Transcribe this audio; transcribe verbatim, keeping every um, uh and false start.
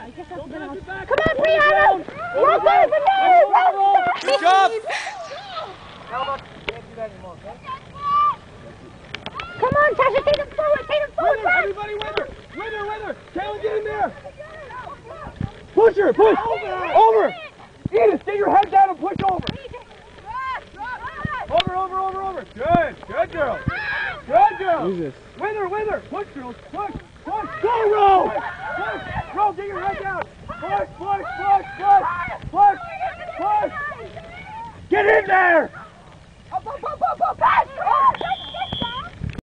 Come on, Brianna! Roll back! Good job! Can't do that anymore, okay? Come on, Tasha, take him forward, take him forward! Winner, everybody winner! Winner, winner! Taylor, get in there! Push her, push! Over! Over! Edith, get your head down and push over! Over, over, over, over! Good, good girl! Good girl! Jesus. Winner, winner! Push, girls! Push! Push! Go, Ro! Push! Ro, get your head down! Push, push, push, push! Push! Push! Get in there! Up, up, up, up, up, up!